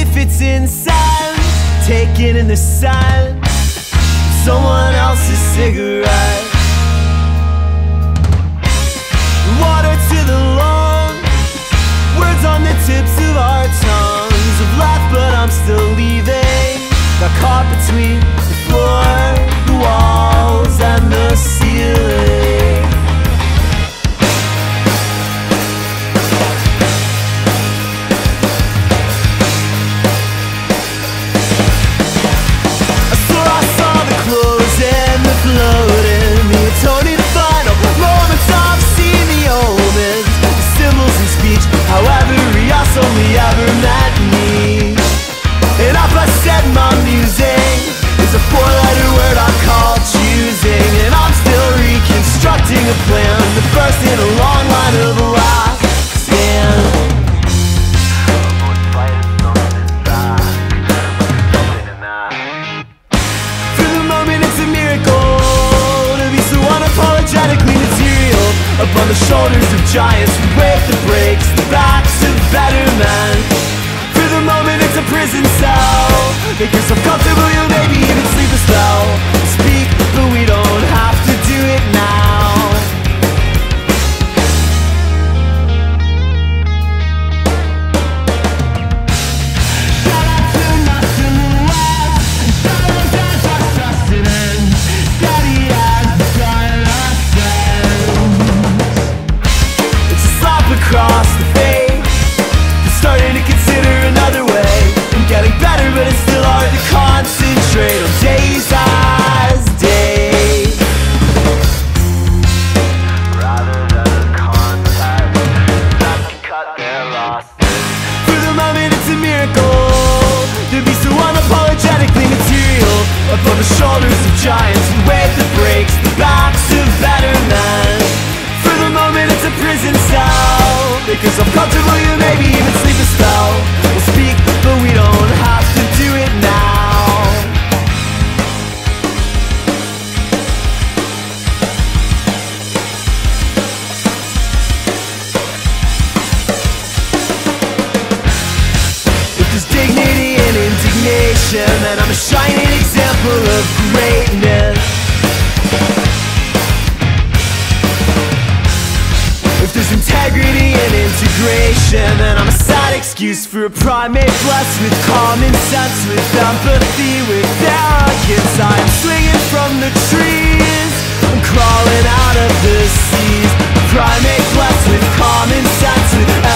if it's incense taken in the sun, someone else's cigarette. Water to the lungs, words on the tips of our tongues. I've left but I'm still leaving, got caught between the floor, the walls and the ceiling. I swore I saw the closing, the floating, the atoning final moments of seeing the omens, the symbols in speech, however Rios only ever meant me. And if I said my music is a four-letter word I call choosing, and I'm still reconstructing a plan, the first in a long line of the last stand. For the moment it's a miracle to be so unapologetically material, upon the shoulders of giants who break the brakes, the backs of better men. For the moment it's a prison cell, make yourself comfortable, you'll maybe even sleep a spell. Speak, but we don't have to do it now. It's a slap across the face, starting to consider another way. I'm getting better, but it's still hard to concentrate on days as days. Rather than a contest that can cut their losses. For the moment it's a miracle to be so unapologetically material, upon the shoulders of giants who wave the brakes, the backs of better men. For the moment it's a prison cell, make yourself comfortable, you maybe even sleep a spell. We'll speak, but we don't have to do it now. If there's dignity and indignation, then I'm a shining example of greatness. If there's integrity and integration, then I'm a sad excuse for a primate blessed with common sense, with empathy, with arrogance. I'm swinging from the trees, I'm crawling out of the seas. Primate blessed with common sense, with